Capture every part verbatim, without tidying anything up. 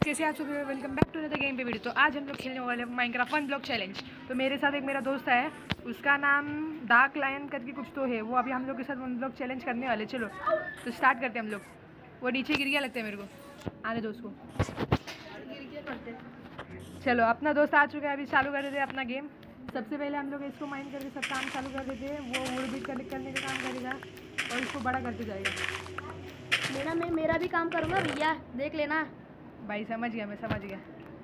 कैसे आप सब welcome back to the game पे वीडियो। तो आज हम लोग खेलने वाले माइनक्राफ्ट वन ब्लॉक चैलेंज। तो मेरे साथ एक मेरा दोस्त है, उसका नाम डार्क लायन करके कुछ तो है। वो अभी हम लोग के साथ वन ब्लॉक चैलेंज करने वाले। चलो तो स्टार्ट करते हैं हम लोग। वो नीचे गिर गया लगता है मेरे को, आने दो उसको। चलो अपना दोस्त आ चुका है, अभी चालू कर देते हैं अपना गेम। सबसे पहले हम लोग इसको माइन करके सब काम चालू कर देते हैं। वो वुड भी कलेक्ट करने का काम करेगा और इसको बड़ा करते जाएगा। मेरा मैं मेरा भी काम करूँगा भैया, देख लेना भाई। समझ गया, मैं समझ गया।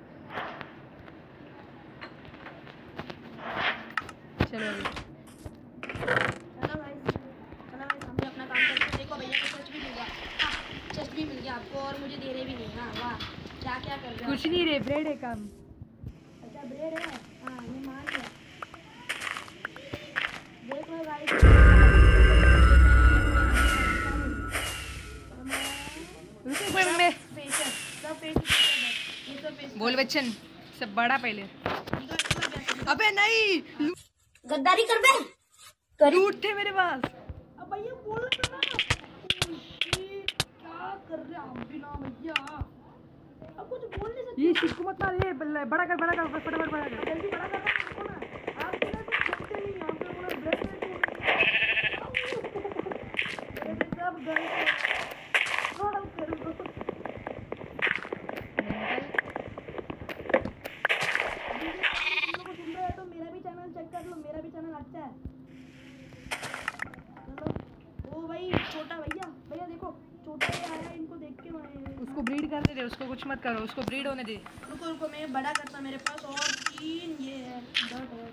चलो अभी चलो भाई, चलो भाई, हम भी अपना काम करते हैं। देखो भैया को चेस्ट भी मिल गया, चेस्ट भी मिल गया आपको, और मुझे दे रहे भी नहीं। हाँ वाह, क्या क्या कर रहे हो? कुछ नहीं रे, ब्रेड है काम। अच्छा ब्रेड है, हाँ ये मान लिया। देख लो भाई, में सब फेस बोल बच्चन सब बड़ा पहले। अबे नहीं, गद्दारी कर बे, लूट थे मेरे पास। अब भैया बोल रहे ना, क्या कर रहे आप भी ना भैया, अब कुछ बोल नहीं सकते। ये शिक मत मार, ये बड़ा कर बड़ा कर फटाफट बड़ा कर, जल्दी बड़ा कर रहा हूं ना। आप बिना कुछ करते नहीं, यहां पे पूरा ब्रेक मेरे सब गए थोड़ा करो। तो मेरा भी चैनल चेक कर लो, मेरा भी चैनल अच्छा है। चलो ओ भाई छोटा भैया, भैया देखो छोटा ये आया, इनको देख के मैं उसको ब्रीड करने दे, उसको कुछ मत करो, उसको ब्रीड होने दे। रुको रुको, मैं बड़ा करता, मेरे पास और तीन ये है डॉट है।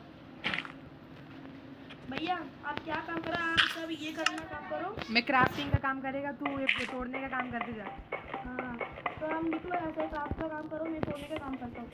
भैया आप क्या काम करा, आप सब ये करना काम करो। मैं क्राफ्टिंग का काम करेगा, तू ये तोड़ने का काम करते जा। हाँ तो हम निकलो ऐसे, क्राफ्ट का काम करो, मैं तोड़ने का काम करता हूँ।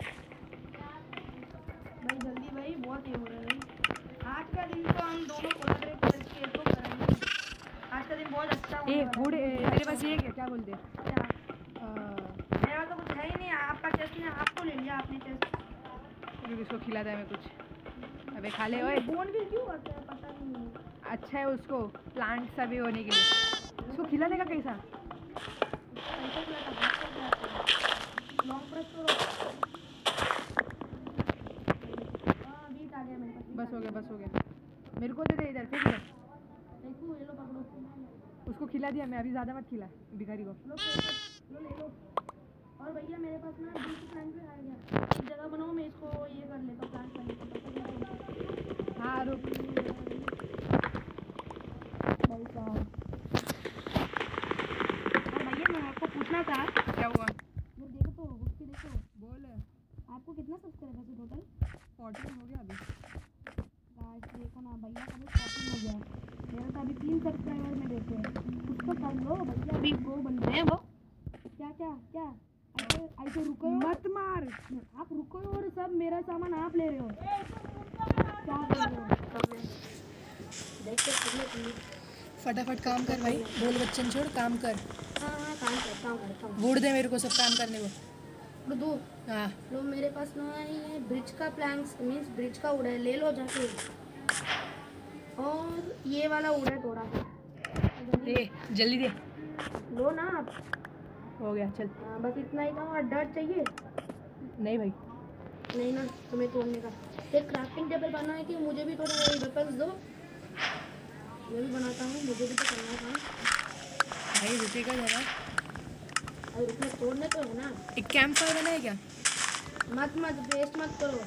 भाई जल्दी भाई, बहुत ये हो रहा है भाई। आज का दिन तो हम दोनों कोलैबोरेट करके तो करेंगे। आज का दिन बहुत अच्छा ए फूड मेरे पास ये क्या क्या बोलते हैं, क्या मेरा तो कुछ है ही नहीं। आपका चेस्ट ने आपको ले लिया, आपने चेस्ट। इसको खिलाता है मैं कुछ। अबे खा ले ओए। बोन भी क्यों करते हैं पता नहीं। अच्छा है उसको प्लांट सभी होने के लिए। उसको खिलाने का कैसा? ऐसा खिलाता हाथ से खिलाते, लॉन्ग प्रेस करो। हाँ बीट आ गया मेरे पास। बस हो गया, बस हो गया। मेरे को दे दे इधर, फिर देखो ये लो पकड़ो। उसको खिला दिया मैं, अभी ज़्यादा मत खिला भिखारी को। लो लो ले लो। और भैया मेरे पास ना बीच प्लांट भी आ गया, एक जगह बनाओ, मैं इसको ये कर लेता हूँ प्लांट करने को। हाँ रुक भाई साहब। और भैया मैं आपको पूछना था। क्या हुआ? वो देखो तो उसकी देखो, बोल। आपको कितना सब्सक्राइबर है टोटल? फोर्टीन हो गया अभी। गाइस देखो ना, भैया का भी फोर्टीन हो गया, मेरा तो अभी तीन सब्सक्राइबर में देखे हैं। उसको कर लो भैया, अभी वो बन रहे हैं वो। क्या क्या क्या ऐसे ऐसे रुको मत मार, आप रुको, और सब मेरा सामान आप ले रहे हो, क्या कर रहे हो? देखते हैं फटाफट काम कर भाई। बोल बच्चन छोड़, काम कर। हाँ हाँ काम करता हूँ करता हूँ। वुड दे मेरे को सब काम करने को। दो हाँ लो, मेरे पास ना ये ब्रिज का प्लैंक्स मीन्स ब्रिज का उड़ा है, ले लो जाके। और ये वाला उड़ा है थोड़ा सा, दे जल्दी दे। लो ना आप। हो गया चल। हाँ बस इतना ही था। और डर्ट चाहिए? नहीं भाई, नहीं ना, तुम्हें तोड़ने का एक क्राफ्टिंग टेबल बना है कि मुझे भी थोड़ा वेपन्स दो, मैं भी बनाता हूँ, मुझे भी तो करना था भाई रुकेगा जरा। अरे रुकना, तोड़ने तो है ना। एक कैंप फायर बना है क्या? मत मत वेस्ट मत करो,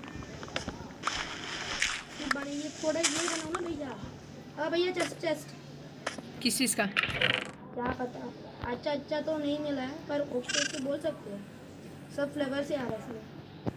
बड़ी ये थोड़ा ये बनाओ ना भैया। हाँ भैया चेस्ट चेस्ट किस चीज़ का? क्या पता, अच्छा अच्छा तो नहीं मिला है, पर ओके से बोल सकते हो, सब फ्लेवर से आ रहा है इसमें।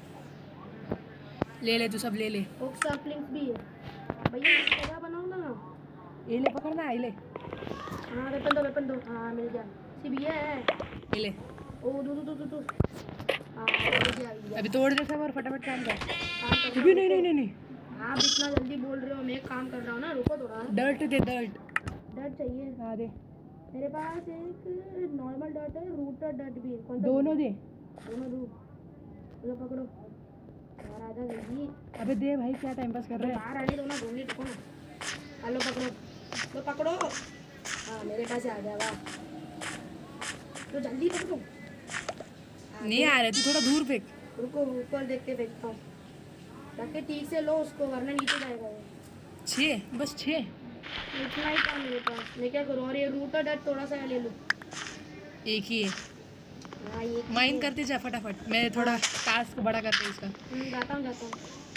ले ले तू सब ले ले। ओक सप्लिंग भी है भैया, जगह बनाओ ना। ये ले पकड़ना है, ले। हाँ वेपन दो, वेपन दो। हाँ मिल गया, सिर्फ ये है। ये ले। ओ दो दो दो दो दो। हाँ मिल गया, मिल गया। अभी तोड़ दे सब और फटाफट काम कर। काम कर रहा अभी हूँ, नहीं नहीं रुको। नहीं नहीं। आप इतना जल्दी बोल रहे हो, मैं काम कर रहा हूँ ना, रुको थोड़ा। डर्ट दे, डर्ट। डर्ट चाहिए? हाँ दे। मेरे पास एक नॉर्मल डर्ट है, रूटर डर्ट भी है। कौन सा? दोनों दे। दोनों दो। लो पकड़ो यार, आजा जल्दी। अबे दे भाई, क्या टाइम पास कर रहे हैं? बाहर आने दो ना, दो मिनट रुको ना। हेलो पकड़ो, लो पकड़ो। हाँ मेरे पास आ गया, वाह। तो जल्दी पकड़ो। नहीं आ रहे, तू थोड़ा दूर फेंक। रुको ऊपर देख के फेंकता हूँ, ताकि ठीक से लो उसको, वरना नीचे जाएगा वो। छः, बस छः। इतना ही था मेरे पास, मैं क्या करूँ। और ये रूटर डट थोड़ा सा ले लूँ। एक ही है। हाँ ये माइन करते जा फटाफट, मैं थोड़ा टास्क बड़ा करते इसका। हम्म, जाता हूँ जाता हूँ।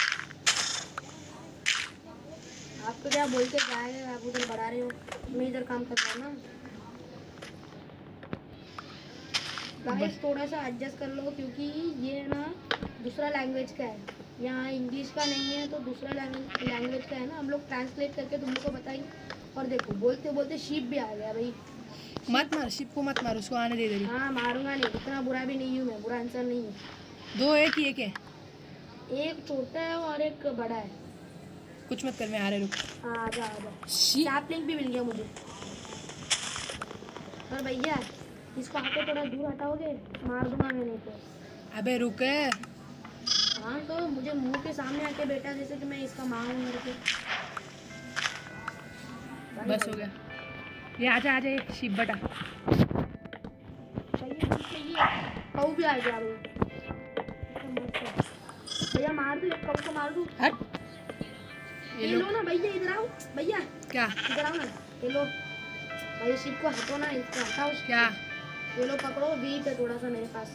आप तो क्या बोल के जाए, आप उधर बढ़ा रहे हो, मैं इधर काम कर रहा हूँ ना। गाइस थोड़ा सा एडजस्ट कर लो, क्योंकि ये ना दूसरा लैंग्वेज का है, यहाँ इंग्लिश का नहीं है, तो दूसरा लैंग्वेज का है ना। हम लोग ट्रांसलेट करके तुम लोग को बताएंगे। और देखो बोलते बोलते शिप भी आ गया भाई। मत मार शिप को, मत मार उसको, आने दे दे। हाँ मारूंगा नहीं, इतना बुरा भी नहीं हूँ मैं, बुरा इंसान नहीं हूँ। दो एक ही एक है, एक छोटा है और एक बड़ा है। कुछ मत कर, मैं आ रहा, रुक। हाँ आजा आजा। शी- सैपलिंग भी मिल गया मुझे। और भैया इसको आके थोड़ा दूर हटाओगे, मार दूंगा मैं नहीं तो। अबे रुक। हाँ तो मुझे मुंह के सामने आके बैठा जैसे कि मैं इसका माँ हूँ मेरे को। बस हो गया, ये आजा आजा, ये शिप बटा। चाहिए चाहिए, कऊ भी आ गया भाई। भैया मार दो, कऊ को मार दो। हट। ये लो ना भैया, इधर आओ भैया, क्या इधर आओ ना। ये लो भाई, शिप को हटो ना, इसको हटाओ। क्या? ये लो पकड़ो, वीक है थोड़ा सा मेरे पास।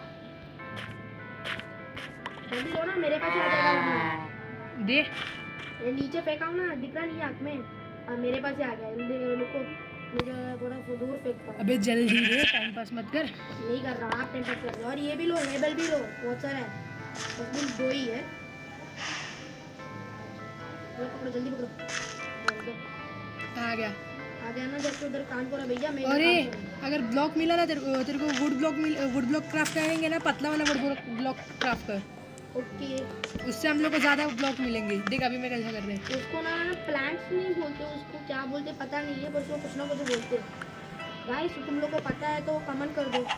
जल्दी लो ना, मेरे पास ही आ जाएगा वरना। दे। ये नीचे फेंका हूँ ना, दिख रहा नहीं है आँख में। अब मेरे पास ही आ गया। जल्दी रुको, मुझे थोड़ा सा दूर फेंकता हूँ। अबे जल्दी दे, टाइम पास मत कर। नहीं कर रहा, आप टाइम पास कर रहे हो। और ये भी लो, लेबल भी लो, बहुत सारा है, बस बिल दो ही है। लो पकड़ो, जल्दी पकड़ो। आ गया। आ गया ना, जब उधर काम करो भैया। मैं इधर अरे काम करूँगा। अगर ब्लॉक मिला ना तेरे को, तेरे को वुड ब्लॉक मिल वुड ब्लॉक क्राफ्ट करेंगे ना, पतला वाला वुड ब्लॉक क्राफ्ट कर, ओके। उससे हम लोग को ज़्यादा ब्लॉक मिलेंगे। देख अभी मैं कैसा कर रहे हैं। उसको ना प्लांट्स नहीं बोलते, उसको क्या बोलते पता नहीं है, पर उसको कुछ ना कुछ बोलते हैं। गाइस तुम लोग को पता है तो कमेंट कर दो,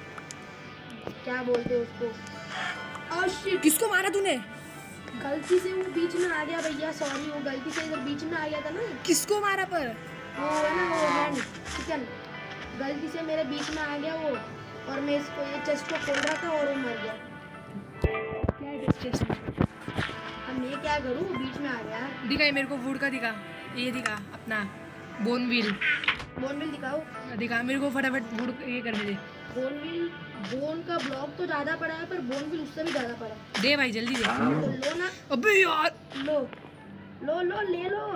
क्या बोलते हैं उसको। और शिट, किसको मारा तूने? गलती से वो बीच में आ गया भैया, सॉरी। वो गलती से इधर बीच में आ गया था ना, किसको मारा पर? वो है ना वो हैंड चिकन, गलती से मेरे बीच में आ गया वो। और मैं इसको ये चेस्ट को खोल रहा था और वो मर गया। क्या है चेस्ट में? अब मैं क्या करूँ, वो बीच में आ गया। दिखा ये मेरे को वुड का, दिखा ये, दिखा अपना बोनविल। बोनविल दिखाओ, दिखा मेरे को फटाफट वुड ये करने दे। बोनविल। बोन का ब्लॉक तो ज़्यादा पड़ा है, पर बोनविल उससे भी ज़्यादा पड़ा है। दे भाई जल्दी दे। तो लो ना, अबे यार, लो लो लो ले लो।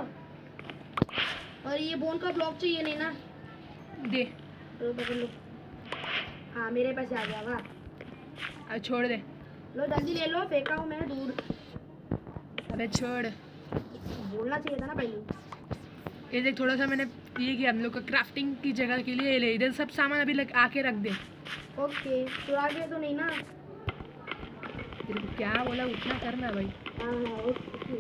और ये बोन का ब्लॉक चाहिए नहीं ना, दे। लो पकड़ लो। हाँ मेरे पास आ गया, वाह। अब छोड़ दे। लो जल्दी ले लो, फेंका हूँ मैं दूर। अबे छोड़। बोलना चाहिए था ना पहले। ये देख थोड़ा सा मैंने ये किया हम लोग का क्राफ्टिंग की जगह के लिए। ले इधर सब सामान अभी लग आके रख दे। ओके, चुरा गए तो नहीं ना? तेरे को क्या बोला उतना करना भाई। हाँ हाँ ओके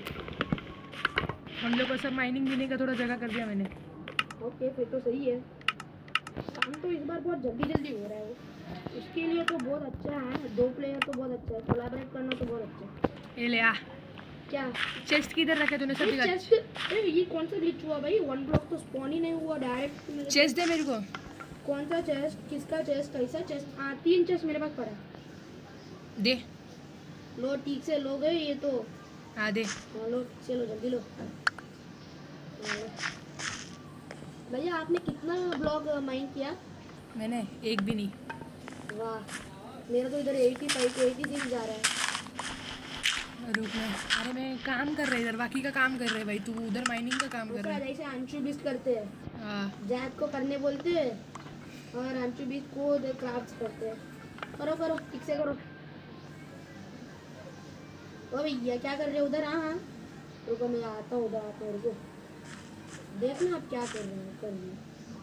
हम लोग को सब माइनिंग गिने का थोड़ा जगह कर दिया मैंने। ओके, फिर तो सही है। काम तो इस बार बहुत जल्दी जल्दी हो रहा है, उसके लिए तो बहुत अच्छा है। दो प्लेयर तो बहुत अच्छा है, कोलैबोरेट करना तो बहुत अच्छा है। ये ले आ। क्या चेस्ट किधर रखे तूने सब? ये चेस्ट, ए ये कौन सा ग्लिच हुआ भाई? वन ब्लॉक तो स्पॉन ही नहीं हुआ डायरेक्ट। चेस्ट दे मेरे को। कौन सा चेस्ट? किसका चेस्ट? कैसा चेस्ट? हाँ तीन चेस्ट मेरे पास पड़ा है। दे। लो ठीक से लो गए ये तो। हाँ दे। हाँ लो चलो जल्दी लो। हाँ, लो। भैया आपने कितना ब्लॉक माइन किया? मैंने एक भी नहीं। वाह, मेरा तो इधर एटी फाइव एटी सिक्स जा रहा है। रुक मैं, अरे मैं काम कर रहे इधर, बाकी का काम कर रहे भाई। तू उधर माइनिंग का काम कर रहा है। जैसे अंशु बीस करते हैं, हाँ जैक को करने बोलते हैं और अंशु बीस को क्राफ्ट करते हैं। करो करो ठीक से करो। ओ भैया क्या कर रहे हो उधर? हाँ हाँ रुको मैं आता हूँ उधर, आता हूँ रुको। देखना आप क्या कर रहे हो। कर रहे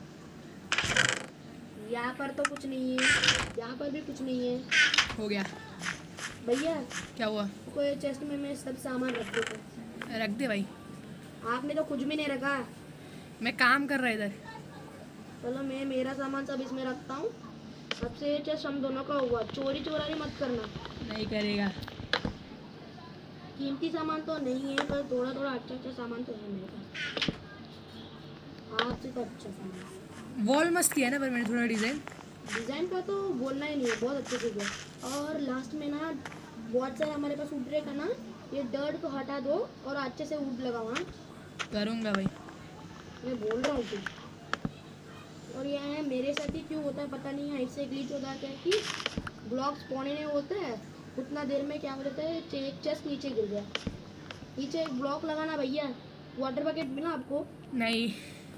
यहाँ पर तो कुछ नहीं है, यहाँ पर भी कुछ नहीं है। हो गया भैया क्या हुआ? कोई चेस्ट में मैं सब सामान रख देते। रख दे भाई। आपने तो कुछ भी नहीं रखा। मैं काम कर रहा इधर। चलो मैं मेरा सामान सब इसमें रखता हूँ। अब से ये चेस्ट हम दोनों का हुआ। चोरी चोरारी मत करना। नहीं करेगा। कीमती सामान तो नहीं है, पर थोड़ा थोड़ा अच्छा अच्छा सामान तो है मेरे पास। आपसे तो अच्छा सामान। वॉल मस्त किया ना पर मैंने थोड़ा डिजाइन। डिज़ाइन का तो बोलना ही नहीं है, बहुत अच्छे से किया। और लास्ट में ना बहुत सारे हमारे पास वुड रहेगा ना, ये डर्ट को हटा दो और अच्छे से वुड लगाओ। हाँ करूँगा भाई, मैं बोल रहा हूँ तुम। और ये है मेरे साथ ही क्यों होता है पता नहीं है, इससे ग्लिच हो जाता है कि ब्लॉक्स पौने नहीं होते हैं उतना देर में, क्या हो जाता है एक चेस्ट नीचे गिर गया। नीचे एक ब्लॉक लगाना भैया। वाटर बकेट मिला आपको? नहीं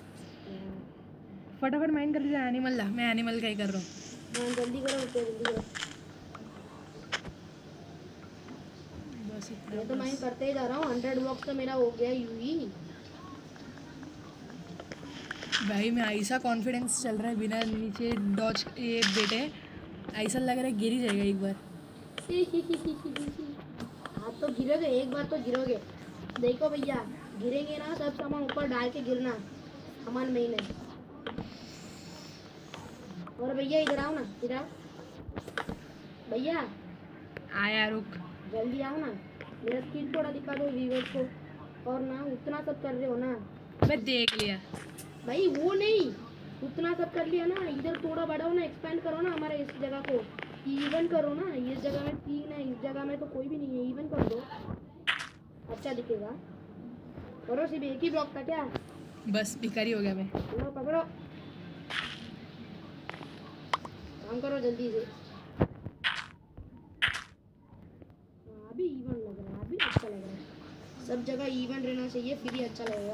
फटाफट माइन कर दीजिए एनिमल ला, मैं एनिमल का ही कर रहा हूँ। हाँ जल्दी करो उठो, जल्दी करो। बस इतना मैं तो बस। माइन करते ही जा रहा हूँ, हंड्रेड ब्लॉक्स तो मेरा हो गया यूं ही। भाई मैं ऐसा कॉन्फिडेंस चल रहा है बिना नीचे डॉज ये बेटे, ऐसा लग रहा है गिर ही जाएगा एक बार। आप तो गिरोगे, एक बार तो गिरोगे। देखो भैया गिरेंगे ना, सब सामान ऊपर डाल के गिरना, सामान में ही नहीं। और भैया इधर आओ ना, इधर आओ भैया, आया रुक। जल्दी आओ ना, मेरा स्किल थोड़ा दिखा दो व्यूअर्स को। और ना उतना सब कर रहे हो ना मैं देख लिया भाई, वो नहीं उतना सब कर लिया ना, इधर थोड़ा बढ़ाओ ना, एक्सपेंड करो ना हमारे इस जगह को, इवन करो ना। इस जगह में तीन है, इस जगह में तो कोई भी नहीं है, इवन कर दो, अच्छा दिखेगा। करो, सिर्फ एक ही ब्लॉक था क्या? बस भिखारी हो गया मैं। लो पकड़ो, काम करो जल्दी से। हाँ, अभी इवन लग रहा है, अभी अच्छा लग रहा है। सब जगह इवन रहना चाहिए, फिर ही अच्छा लगेगा।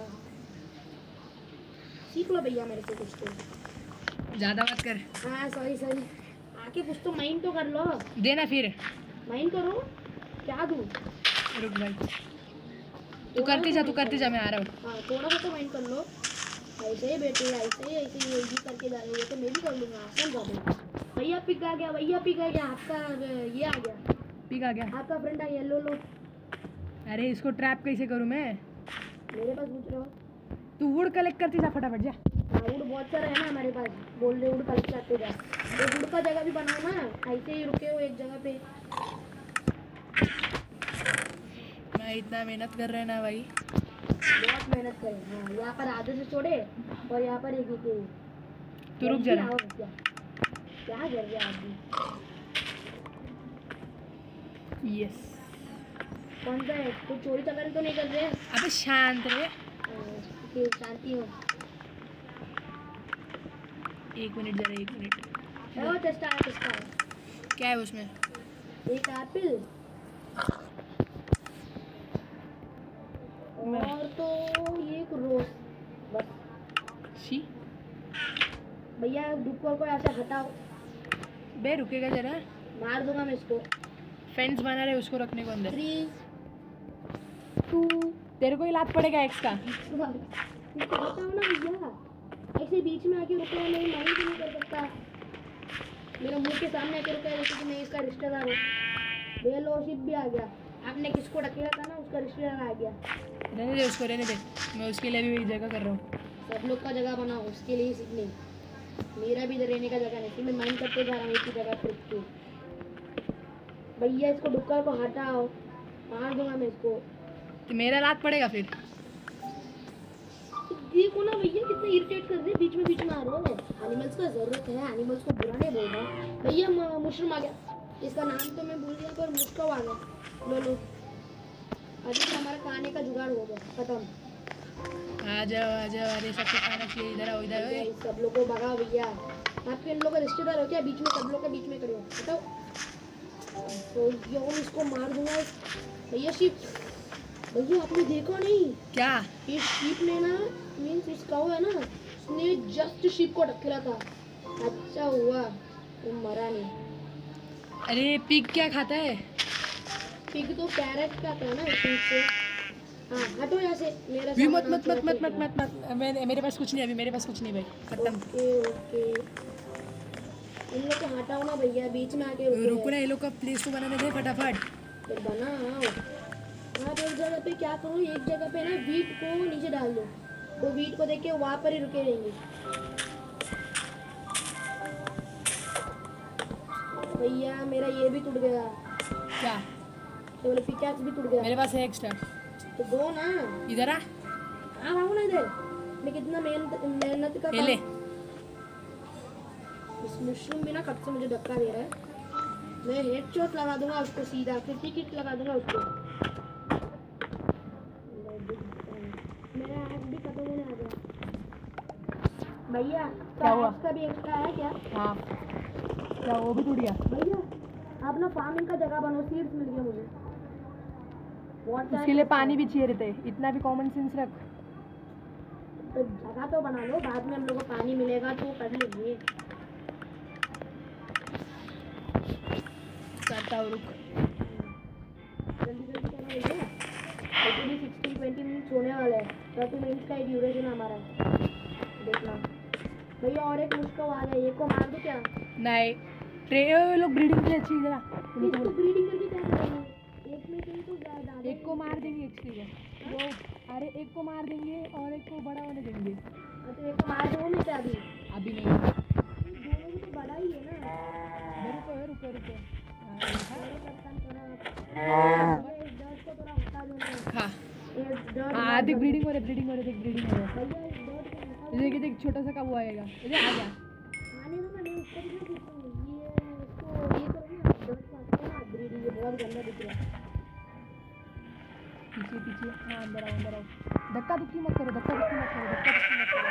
सीख लो भैया मेरे से कुछ तो। ज़्यादा मत कर। हाँ सॉरी सॉरी, आके कुछ तो माइंड तो कर लो। देना फिर। माइंड करो, क्या दूँ? रुक भाई, तू करते जा, तू करते जा, मैं आ रहा हूँ। हाँ थोड़ा सा तो माइंड कर लो। ऐसे ही बेटे, ऐसे ही ऐसे ही ये करके जा रहे हो, तो मैं भी कर लूँगा, आसान कर। भैया पिक आ गया, भैया पिक आ गया, आपका ये आ गया, पिक आ गया। आपका फ्रेंड आ गया, लो लो। अरे इसको ट्रैप कैसे करूँ मैं? मेरे पास पूछ रहे हो? तू वुड कलेक्ट करती जा फटाफट जा। हाँ वुड बहुत सारा है ना हमारे पास, बोल रहे वुड कलेक्ट करते जा। ये वुड का जगह भी बनाओ ना, ऐसे ही रुके हो एक जगह पे। मैं इतना मेहनत कर रहे हैं ना भाई। बहुत मेहनत करें। हाँ यहाँ पर आधे से छोड़े और यहाँ पर एक एक। तू रुक जरा। क्या क्या कर रहे आदमी? यस। कौन सा है? कुछ चोरी चकारी तो नहीं कर रहे? अबे शांत रहे। ठीक, शांति हो। एक मिनट जरा, एक मिनट। वो टेस्ट आया, टेस्ट आया। क्या है उसमें? एक एप्पल और तो एक रोज, बस। शी भैया दुपहर को ऐसे हटाओ। बे रुकेगा जरा, मार दूंगा मैं इसको। फेंस बना रहे उसको रखने को अंदर। थ्री टू, तेरे को ही लात पड़ेगा एक्स का। इसको बताओ ना भैया, ऐसे बीच में आके रुका है, मैं माइंड नहीं कर सकता। मेरा मुंह के सामने आके रुका है जैसे कि मैं इसका रिश्तेदार हूँ। फेलोशिप भी आ गया। आपने किसको ढकेला था ना, उसका रिश्तेदार आ गया। रहने दे उसको, रहने दे, मैं उसके लिए भी जगह कर रहा हूँ। सब लोग का जगह बनाओ, उसके लिए सीखने। मेरा भी इधर रहने का जगह नहीं, मैं माइंड करते जा रहा हूँ एक ही जगह पर उसको। भैया इसको डुक्कर को हटाओ, मार दूंगा मैं इसको। तो मेरा लात पड़ेगा फिर। तो देखो ना भैया कितना इरिटेट कर रहे हैं, बीच में बीच में आ रहे हैं। एनिमल्स का जरूरत है, एनिमल्स को बुरा नहीं बोल रहा। भैया मशरूम आ गया, इसका नाम तो मैं भूल गया पर मुस्कव आ गया। लो लो, अभी तो हमारा खाने का जुगाड़ हो गया, खत्म। आ जाओ आ जाओ, अरे सबको खाना चाहिए, इधर आओ इधर आओ। सब लोग को भगाओ भैया, आपके इन लोगों का रिश्तेदार हो क्या? बीच में सब लोग के बीच में खड़े हो, बताओ। तो ये इसको मार दूंगा भैया। शिप भैया आपने देखा नहीं क्या? ये शिप ने ना, मीन्स उसका है ना, उसने जस्ट शिप को ढकेला था। अच्छा हुआ वो मरा नहीं। अरे पिग क्या खाता है? पिग तो कैरेट खाता है ना पीछे से। हाँ हटो यहाँ से, मेरा भी मत सामान मत मत मत थोड़ा मत मत मत मैं, मेरे पास कुछ नहीं, अभी मेरे पास कुछ नहीं भाई, खत्म। ओके ओके, इन लोग को हटाओ ना भैया, बीच में आके रुके रुको हैं। ना, ये लोग का प्लेस तो बनाने दे फटाफट। फिर बनाओ। आप एक जगह पे क्या करो, एक जगह पे ना वीट को नीचे डाल दो, वो वीट को देख के वहाँ पर ही रुके रहेंगे। भैया मेरा ये भी टूट गया, क्या? तो बोले पिकैक्स भी टूट गया। मेरे पास है एक्स्ट्रा। तो दो ना, इधर आ। आप आओ ना इधर, मैं कितना मेहनत मेहनत का ये ले। काम- इस मशरूम भी ना कब से मुझे धक्का दे रहा है। मैं हेड शॉट लगा दूंगा उसको सीधा, फिफ्टी किट लगा दूंगा उसको। मेरा एक्स भी खत्म होने आ गया भैया। क्या हुआ? का भी एक्स्ट्रा है क्या? हाँ क्या वो भी टूट गया? भैया आप ना फार्मिंग का जगह बनो, सीड्स मिल गया मुझे। उसके लिए पानी भी चाहिए रहते, इतना भी कॉमन सेंस रख। तो जगह तो बना लो, बाद में हम लोग को पानी मिलेगा तो कर लेंगे। करता हूँ, रुक। जल्दी जल्दी करो भैया, अभी भी सिक्सटीन ट्वेंटी मिनट्स होने वाले हैं। थर्टी मिनट्स का ही ड्यूरेशन हमारा, देखना भैया। और एक मुश्किल आ गया, एक को मार दो क्या? नहीं ट्रे लोग ब्रीडिंग के लिए अच्छी जरा इसको ब्रीडिंग करके क्या करेंगे? एक में कहीं तो ज्यादा एक को मार देंगे, एक चीज है वो। अरे एक को मार देंगे और एक को बड़ा होने देंगे। तो एक को मार दो में क्या अभी? अभी नहीं, दोनों भी तो बड़ा ही है ना। रुको रुको रुको। हाँ आधी ब्रीडिंग हो रही, ब्रीडिंग हो रही, देख ब्रीडिंग हो रही। देख देख छोटा सा कब आएगा, इधर आ जा। आने दो ना, मैं उसको भी ये इसको ये करो ना, डॉट पास ना ब्रीडिंग। ये बहुत गंदा दिख रहा है। पीछे पीछे, हाँ अंदर आओ अंदर आओ। धक्का धुक्की मत करो, धक्का धुक्की मत करो, धक्का धुक्की मत करो।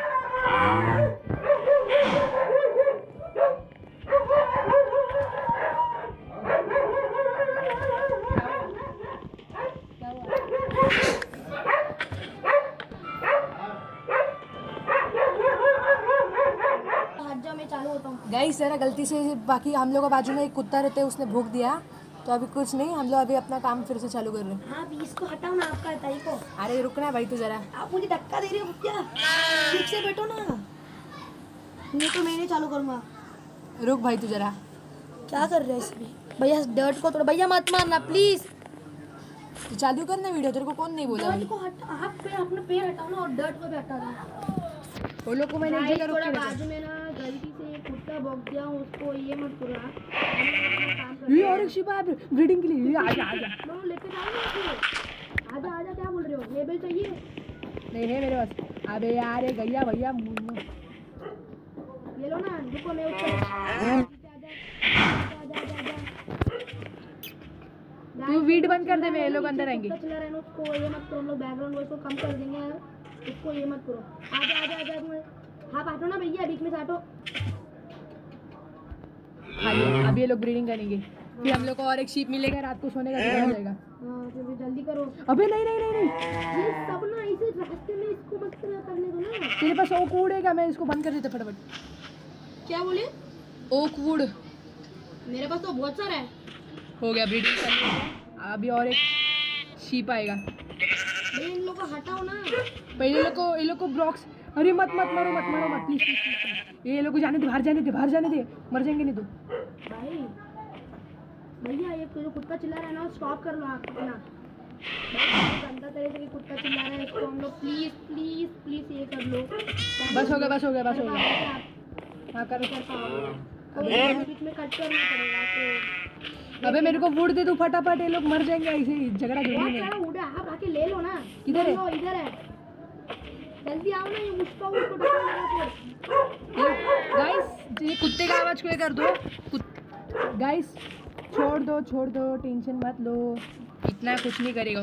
गाइस जरा गलती से बाकी हम लोग का बाजू में एक कुत्ता रहते हैं, उसने भूख दिया तो अभी कुछ नहीं, हम लोग अभी अपना काम फिर से चालू कर रहे हैं। हाँ अभी इसको हटाओ ना, आपका ताई को। अरे रुकना भाई तू जरा, आप मुझे धक्का दे रहे हो क्या? ठीक से बैठो ना, नहीं तो मैं नहीं चालू करूँगा। रुक भाई तू जरा। क्या कर रहे हैं इसमें? भैया डर्ट को थोड़ा, भैया मत मारना प्लीज। तो चालू करना वीडियो, तेरे को कौन नहीं बोला? डर्ट को हटा, आप पे अपने पैर हटाओ ना और डर्ट को भी हटा दो। वो लोग को मैंने एक जगह रोक के रखा। बाजू में ना गलती से एक कुत्ता भौंक दिया, उसको ये मत करो। ये और एक शिपा है ब्रीडिंग के लिए, ये आजा आजा। नो लेके जाओ ना इसको। आजा आजा, क्या बोल रहे हो? लेबल चाहिए? नहीं है मेरे पास। अबे यार ये गैया भैया ये लो ना, रुको मैं उसको। तू वीड बंद कर दे, ये लोग अंदर आएंगे। चला रहे उसको ये मत करो, हम लोग बैकग्राउंड वॉइस को कम कर देंगे। इसको ये मत करो। आजा आजा आजा, हाँ हटो ना भैया, बीच में से हटो। हाँ अभी ये लोग ब्रीडिंग करेंगे, फिर हम लोग को और एक शीप मिलेगा, रात को सोने का जगह हो जाएगा। हाँ फिर जल्दी करो। अबे नहीं नहीं नहीं नहीं, ये सब ना इसे रास्ते में इसको मत करने दो ना। तेरे पास ओक वुड है क्या? मैं इसको बंद कर देता फटाफट। क्या बोले? ओक वुड मेरे पास तो बहुत सारा है। हो गया ब्रीडिंग करने का। अभी और एक शीप आएगा। भैया इन लोग को हटाओ ना। पहले लोग को, ये लोग को ब्रॉक्स। अरे मत मत मारो, मत मारो मत प्लीज प्लीज प्लीज। ये लोग को जाने दे, बाहर जाने दे, बाहर जाने दे, मर जाएंगे नहीं तो। भाई भैया ये जो कुत्ता चिल्ला रहा है ना, स्टॉप कर लो आप अपना। गंदा तरीके से कुत्ता चिल्ला रहा है, इसको हम लोग प्लीज प्लीज प्लीज ये कर लो। बस हो गया बस हो गया बस हो गया। हाँ करो। बीच में कट करना पड़ेगा तो। अबे मेरे को वुड दे दो फटाफट, ये लोग मर जाएंगे ऐसे ही झगड़ा झगड़ी में। वुड है, आप आके ले लो ना। किधर है? इधर है, जल्दी आओ ना। ये उसका उसको ढका लगा फिर। गाइस ये कुत्ते का आवाज कोई कर दो। गाइस छोड़ दो छोड़ दो, टेंशन मत लो, इतना कुछ नहीं करेगा।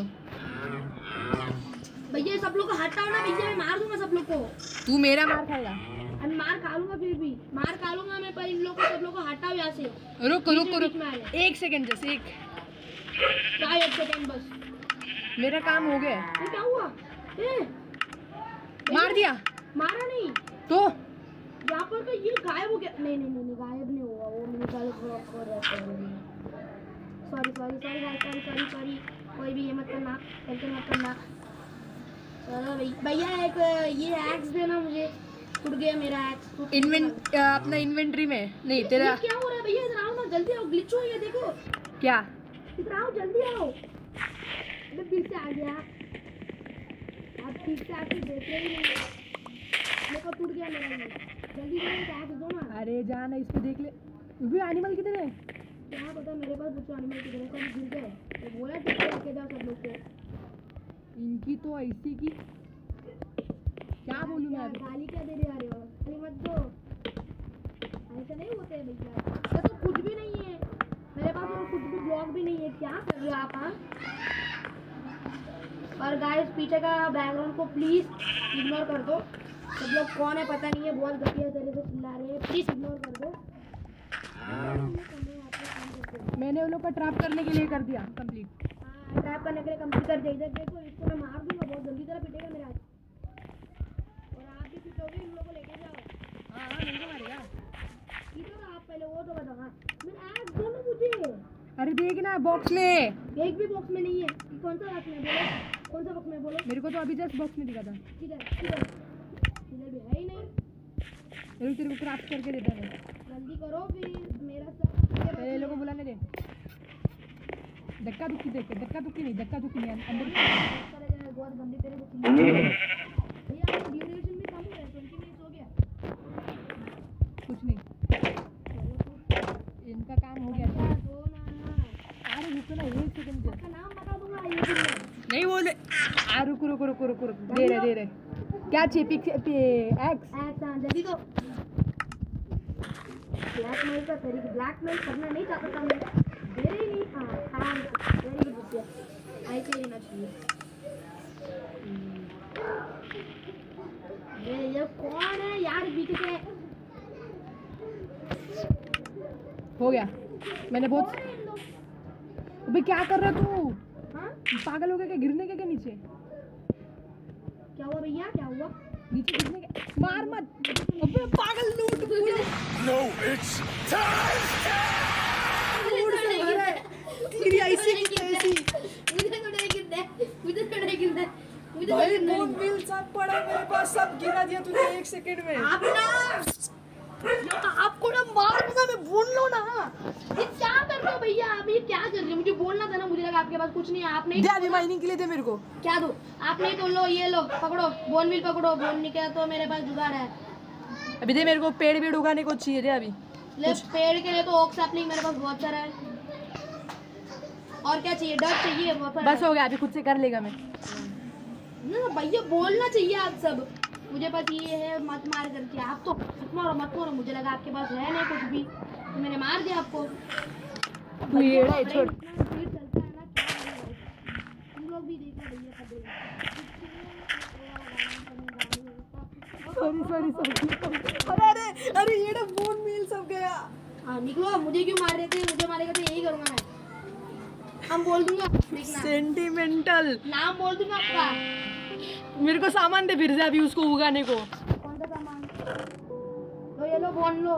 भैया सब लोग को हटाओ ना भैया, मैं मार दूंगा सब लोग को। तू मेरा मार खाएगा? मैं मार खा लूंगा, फिर भी मार खा लूंगा मैं, पर इन लोग को सब लोग को हटाओ यहाँ से। रुक रुक रुक एक सेकंड, जैसे एक क्या एक सेकंड बस। मेरा काम हो गया। ये क्या हुआ? ए, मार दिया? मारा नहीं तो यहाँ पर तो ये गायब हो गया। नहीं नहीं नहीं गायब नहीं हुआ, वो मेरे साथ sorry sorry sorry sorry sorry sorry कोई भी ये मत करना, टेंशन मत करना। चलो भैया एक ये एक्स देना मुझे, टूट गया मेरा एक्स। इन्वेंट अपना इन्वेंट्री में नहीं तेरा। क्या हो रहा है भैया? इधर आओ ना, जल्दी आओ, ग्लिच हो गया देखो। क्या? इधर आओ जल्दी आओ। मैं फिर से आ गया, आप ठीक से आके देख रहे ही नहीं। मेरे को टूट गया मेरा ये, जल्दी से एक्स दो ना। अरे जाना इस पे देख ले। भी एनिमल किधर है? क्या पता मेरे पास बच्चों एनिमल किधर है, सब गिर गए। तो बोला ठीक है लेके जाओ सब लोग को। इनकी तो ऐसी की क्या बोलूं मैं? गाली क्या दे रहे आ रहे हो? अरे मत दो, ऐसे ऐसे नहीं होते हैं भैया, ये तो कुछ भी नहीं है मेरे पास, तो कुछ भी ब्लॉग भी नहीं है। क्या कर रहे हो आप? हाँ, और गाइस पीछे का बैकग्राउंड को प्लीज इग्नोर कर दो। सब लोग कौन है पता नहीं है, बहुत घटिया तरीके से चिल्ला रहे हैं, प्लीज इग्नोर कर दो। मैंने उन लोग का ट्रैप करने के लिए कर दिया कंप्लीट। हाँ, ट्रैप करने के लिए कंप्लीट कर दिया। इधर देखो, इसको मैं मार दूंगा, बहुत जल्दी तरह पिटेगा मेरा आज, और आप भी पिटोगे। इन लोगों को लेके जाओ। हाँ हाँ नहीं मारेगा। इधर आप पहले वो तो बताओ। हाँ, मैं ऐड दो ना मुझे। अरे देखना बॉक्स में, एक भी बॉक्स में नहीं है। कौन सा बॉक्स में बोलो, कौन सा बॉक्स में बोलो। मेरे को तो अभी जस्ट बॉक्स में दिखा था। किधर किधर किधर भी है ही नहीं। रुक तेरे को क्राफ्ट करके देता है। जल्दी करो फिर मेरा सब पहले लोगों को बुलाने दे। धक्का दुक्की देख, धक्का दुक्की नहीं, धक्का दुक्की नहीं अंदर। बहुत गंदी तेरे को भैया, ड्यूरेशन भी कम है, ट्वेंटी मिनट्स हो गया। कुछ नहीं, इनका काम हो गया। दो ना, अरे रुको ना एक सेकंड, आपका नाम बता दूंगा यूट्यूब में। नहीं बोले। आ रुको रुको रुको रुको रुको, दे रहे दे रहे। क्या चाहिए? Pickaxe axe. हाँ जल्दी दो। ब्लैकमेल का तरीका, ब्लैकमेल करना नहीं चाहता था मैं, दे रही नहीं। हाँ हाँ वेरी गुड भैया, ऐसे ही ना चाहिए। ये ये कौन है यार बीच के? हो गया। मैंने बहुत। कौन है इन लोग? अबे क्या कर रहा तू? हाँ पागल हो गया क्या? गिरने के क्या नीचे? क्या हुआ भैया, क्या हुआ? नीचे गिरने के? मार मत। अबे पागल लूट। No, it's time! तेरी ऐसी की तैसी। मुझे तो नहीं गिरना है, मुझे तो नहीं गिरना है, मुझे तो भाई गिरना बोन नहीं। व्हील सब पड़ा है मेरे पास, सब गिरा दिया तूने एक सेकंड में। आप ना या आपको ना मार दूंगा मैं, बोल लो ना। ये क्या कर रहे हो भैया? आप ये क्या कर रहे हो? मुझे बोलना था ना, मुझे लगा आपके पास कुछ नहीं है। आपने दे अभी माइनिंग के लिए दे मेरे को। क्या दो? आपने तो लो, ये लो पकड़ो, बोन व्हील पकड़ो। बोन निकला तो मेरे पास जुगाड़ है। अभी दे मेरे को, पेड़ भी उगाने को चाहिए। दे अभी। ले पेड़ के लिए तो ओक सैपलिंग मेरे पास बहुत सारा है। और क्या चाहिए? डर चाहिए बहुत सारा। बस हो गया, अभी खुद से कर लेगा मैं। ना भैया बोलना चाहिए आप सब। मुझे पास ये है, मत मार करके। आप तो मत मारो मत मारो, मुझे लगा आपके पास है नहीं कुछ भी, तो मैंने मार दिया आपको। तू ये छोड़। इतना स्पीड चलता है ना, क्या करें? तुम लोग भी देखो भैया का देख। Sorry sorry sorry. अरे अरे अरे ये ना बोन व्हील सब गया। हाँ निकलो, मुझे क्यों मार रहे थे? मुझे मारेगा तो यही करूँगा मैं। हम बोल दूंगा, देखना सेंटिमेंटल। नाम बोल दूंगा आपका। मेरे को सामान दे फिर से अभी उसको उगाने को। कौन सा सामान? लो ये लो, बोन लो।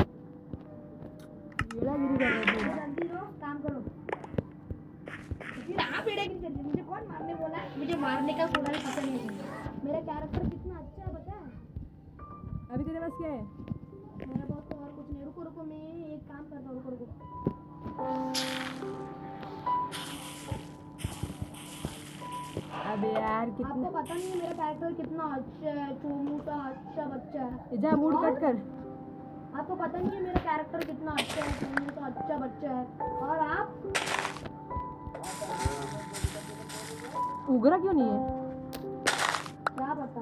येड़ा गिरी कर रहा है। जल्दी लो, काम करो। फिर आप एड़ा गिरी कर दी। मुझे कौन मारने बोला है? मुझे मारने का थोड़ा भी पता नहीं है। मेरा कैरेक्टर कितना अच्छा है पता है? अभी तेरे पास क्या है? मेरा पास तो और कुछ नहीं। रुको रुको, मैं एक काम करता हूँ, रुको रुको। अबे यार आपको कितना। पता नहीं है मेरा कैरेक्टर कितना अच्छा है, चोमू का अच्छा बच्चा है। जा मूड कट कर। आपको पता नहीं है मेरा कैरेक्टर कितना अच्छा है, चोमू का अच्छा बच्चा है। और आप उगरा क्यों नहीं है? क्या पता?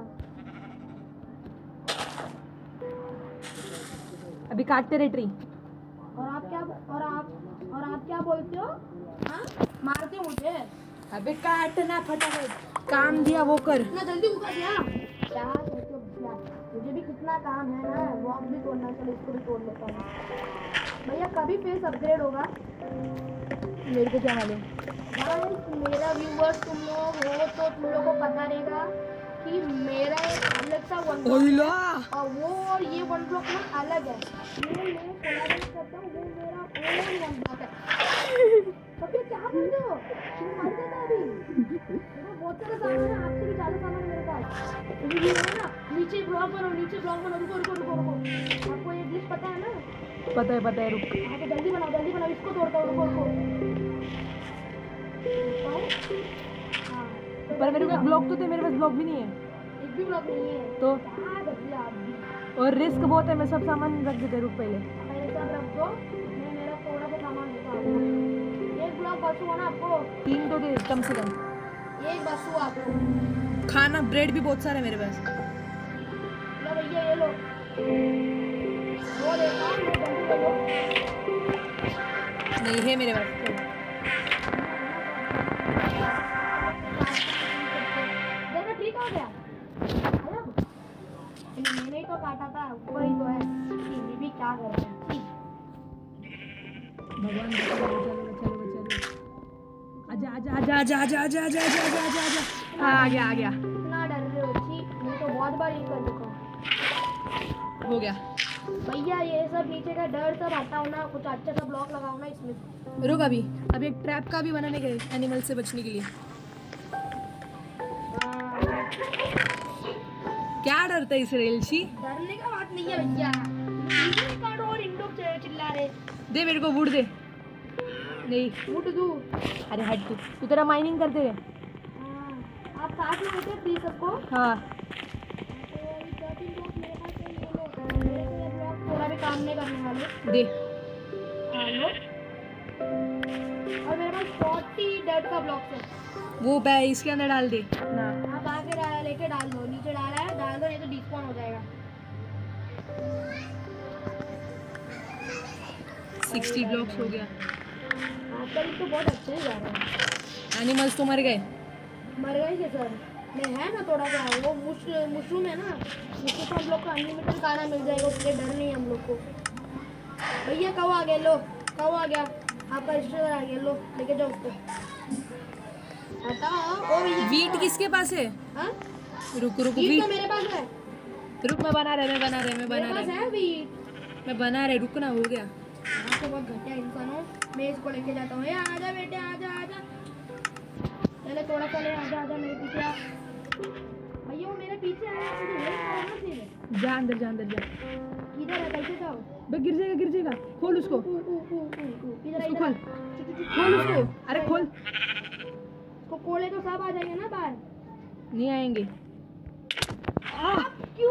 अभी काटते रहे ट्री। और आप क्या और आप और आप क्या बोलते हो? हाँ मारते हो मुझे? अबे काटना फटाफट। काम दिया वो कर। इतना जल्दी उगा दिया? क्या करते हो भैया? मुझे भी कितना काम है ना, वॉक भी तोड़ना, चलो इसको भी तोड़ लेता हूँ। भैया कभी फेस अपग्रेड होगा? मेरे को क्या मालूम? गाइस मेरा व्यूअर्स तुम लोग हो तो तुम लोग को पता रहेगा कि मेरा एक अलग सा वन ब्लॉक है, और वो और ये वन ब्लॉक ना अलग है। ये मैं कोलैबोरेट करता हूँ, वो मेरा ओन वन ब्लॉक है। तो क्या बोल रहे हो? तुम मर गए थे अभी। मेरा बहुत सारा सामान है, आपसे भी ज़्यादा सामान है मेरे पास। तो ये है ना, नीचे ब्लॉक बनो, नीचे ब्लॉक बनो। रुको रुको रुको रुको, आपको ये डिश पता है ना? पता है पता है, रुक। हाँ तो जल्दी बनाओ जल्दी बनाओ, इसको तोड़ता हूँ। रुको रुको। हाँ पर मेरे को ब्लॉक तो थे, मेरे पास ब्लॉक भी नहीं है। एक भी ब्लॉक नहीं है तो क्या करते आप भी? और रिस्क बहुत है। मैं सब सामान रख देते, रुक पहले। पहले सब रख दो, मैं मेरा थोड़ा सा सामान दिखाऊंगा। एक ब्लॉक बस हुआ ना आपको? तीन तो दे कम से कम। एक बस हुआ आपको। खाना ब्रेड भी बहुत सारा है मेरे पास। लो भैया ये लो। वो देखो नहीं है मेरे पास। देखो ठीक हो गया। मैंने ही तो काटा था, वही तो है। ये भी क्या कर रहे हैं? भगवान चलो चलो चलो चलो आजा आजा आजा आजा आजा आजा आजा आजा आजा आजा आजा हाँ आ गया आ गया इतना डर रहे हो? ठीक, मैं तो बहुत बार ये कर चुका हूँ। हो गया। भैया ये सब नीचे का डर सब हटाओ ना, कुछ अच्छा सा ब्लॉक लगाओ ना इसमें। रुक अभी अभी एक ट्रैप का भी बनाने के एनिमल से बचने के लिए। क्या डरता है इस रेलसी? डरने का बात नहीं है भैया, काटो और इंडो चिल्ला रहे। दे मेरे को वुड दे। नहीं उठ दू। अरे हट तू तू तेरा माइनिंग करते रहे। आप साथ में होते प्लीज सबको। हाँ थोड़ा भी काम नहीं करने वाले। दे हेलो, और मेरे पास फोर्टी डेड का ब्लॉक है। वो बै इसके अंदर डाल दे ना। आप आके डाल लेके डाल दो, नीचे डाला है डाल दो, नहीं तो डिस्पॉन हो जाएगा। सिक्सटी ब्लॉक्स हो गया। आजकल तो बहुत अच्छे ही जा रहे हैं। एनिमल्स तो मर गए। मर गए थे सर, नहीं है ना थोड़ा सा वो मुश मशरूम है ना, उसको तो हम लोग को अनलिमिटेड खाना मिल जाएगा, उसके डर नहीं है हम लोग को। भैया कौ आ गया? लो कौ आ गया, आपका रिश्तेदार आ गया, लो लेके जाओ उसको। हटाओ। ओ भैया वीट किसके पास है? हाँ रुक रुक वीट वीट तो मेरे पास है। रुक मैं बना रहे मैं बना रहे मैं मेरे बना पास रहे है वीट। मैं बना रहे रुक ना हो गया। आप तो बहुत घटिया इंसान हो। मैं इसको लेके जाता हूँ। ये आजा बेटे आजा आजा, चले थोड़ा सा ले, आजा आजा मेरे पीछे आ। भैया वो मेरे पीछे आया, मुझे हेल्प करो ना सीधे। जा अंदर जा अंदर जा। किधर है? कैसे जाओ? बे गिर जाएगा गिर जाएगा। खोल उसको ऊ, ऊ, ऊ, ऊ, ऊ, इधर उसको इधर खोल खोल उसको। अरे खोल। उसको कोले तो सब आ जाएंगे ना बाहर। नहीं आएंगे। आप क्यों?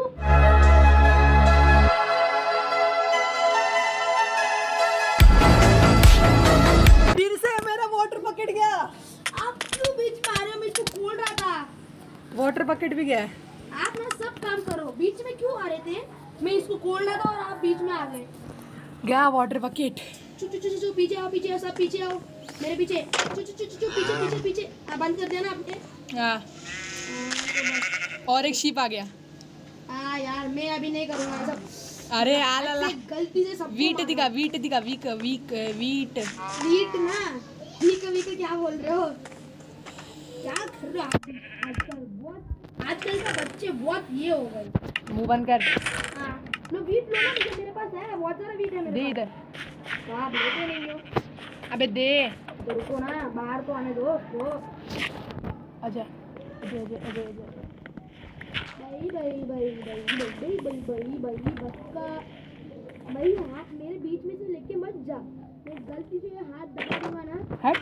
फिर से मेरा वाटर बकेट गया। आप क्यों बीच में आ रहे हो? मैं इसको खोल रहा था। वाटर बकेट भी गया है। आप ना सब काम करो, बीच में क्यों आ रहे थे? मैं इसको खोल रहा था और आप बीच में आ गए। गया वाटर बकेट। चु चु चु चु पीछे आओ पीछे आओ, सब पीछे आओ मेरे पीछे। चु चु चु चु पीछे पीछे पीछे। आ, बंद कर दिया ना आपने? हाँ और एक शीप आ गया। हाँ यार मैं अभी नहीं करूँगा सब। अरे आला ला गलती से सब वीट दिखा वीट दिखा वीक वीक वीट वीट ना वीक वीक क्या बोल रहे हो? क्या कर रहे हो आप? आजकल बहुत आजकल का बच्चे बहुत ये हो गए। मुंह बंद कर। हाँ लो वीट लो ना, मुझे मेरे पास है बहुत सारा वीट है मेरे दे पास। इधर। तो आप लेते नहीं हो। अबे दे। तो रुको ना, बाहर तो आने दो उसको। आजा आजा आजा आजा आजा। भाई भाई भाई भाई भाई भाई भाई भाई भाई बस का भाई, हाथ मेरे बीच में से लेके मत जा। मैं गलती से हाथ दबा दूंगा ना, हट।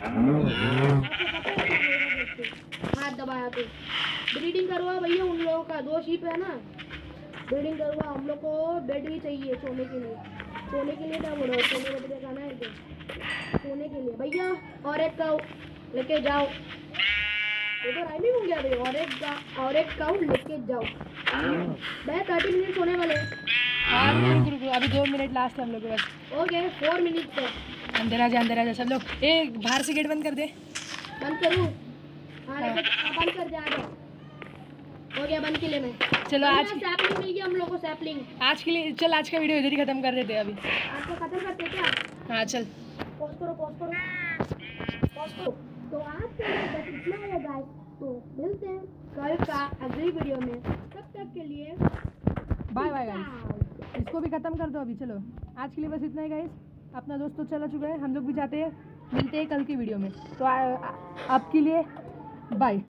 हाथ दबाया तो ब्रीडिंग करवा भैया उन लोगों का। दो शीप है ना, ब्रीडिंग करवा। हम लोग को बेड भी चाहिए सोने के लिए। सोने के लिए क्या बोलो? सोने बदले खाना है क्या? सोने के लिए भैया और एक काऊ लेके जाओ। ये तो राइमिंग हो गया भाई। और एक और एक काऊ लेके जाओ। भाई थर्टी मिनट होने वाले। हाँ रुक रुक रुक अभी दो मिनट लास्ट है हम लोग के पास। ओके फोर मिनट तक। अंदर आजा अंदर आजा सब लोग। ए बाहर से गेट बंद कर दे। बंद करूँ? हाँ लेके बंद कर दे। आ जाओ। हो गया बंद के लिए मैं। चलो आज सैपलिंग मिल गया हम लोग को। सैपलिंग आज के लिए चल आज का वीडियो इधर ही खत्म कर देते हैं अभी। आपको खत्म करते क्या? हाँ चल पॉज करो पॉज करो पॉज करो। तो आज के लिए बस इतना है गाइस। तो मिलते हैं कल का अगली वीडियो में। तब तक के लिए बाय बाय गाइस। इसको भी खत्म कर दो अभी। चलो आज के लिए बस इतना ही गाइस। अपना दोस्त तो चला चुका है, हम लोग भी जाते हैं। मिलते हैं कल की वीडियो में। तो आ, आ, आपके लिए बाय।